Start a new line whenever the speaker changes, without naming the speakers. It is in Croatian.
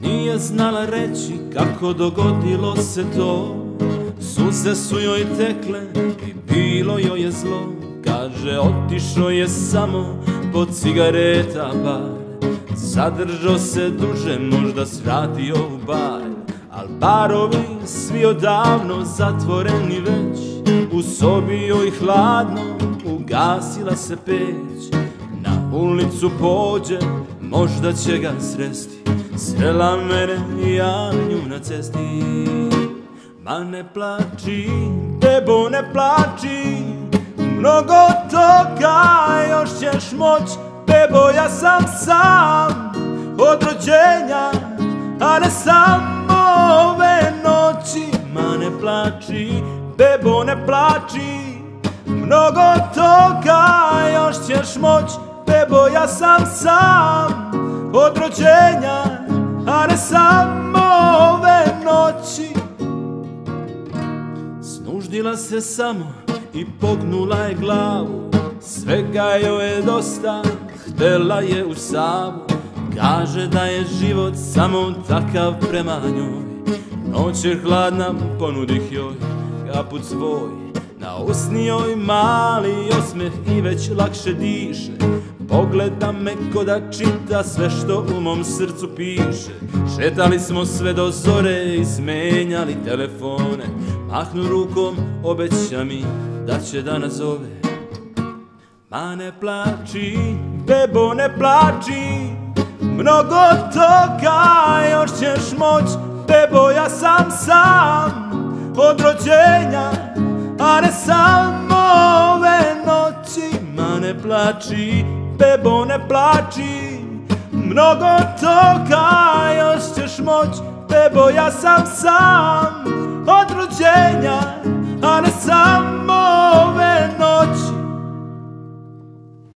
Nije znala reći kako dogodilo se to. Suze su joj tekle i bilo joj je zlo. Kaže otišao je samo po cigareta bar. Zadržao se duže, možda svratio u bar. Al barovi svi odavno zatvoreni već. U sobi joj hladno, ugasila se peć. Na ulicu pođe, možda će ga sresti. Srela mene i ja nju na cesti. Ma ne plači, bebo ne plači, mnogo toga još ćeš moć. Bebo ja sam sam od rođenja, a ne samo ove noći. Ma ne plači, bebo ne plači, mnogo toga još ćeš moć. Bebo ja sam sam od rođenja, a ne samo ove noći. Snuždila se samo i pognula je glavu, svega joj je dosta, htela je u Savu. Kaže da je život samo takav prema njoj. Noć je hladna, ponudih joj kaput svoj. Na usni joj mali osmeh i već lakše diše. Pogleda me ko da čita sve što u mom srcu piše. Šetali smo sve do zore i smenjali telefone. Mahnu rukom, obeća mi da će da nazove. Ma ne plači, bebo ne plači, mnogo toga još ćeš moć. Bebo ja sam sam od rođenja, a ne samo ove noći. Ma ne plači, bebo ne plači, mnogo toga još ćeš moć. Bebo ja sam sam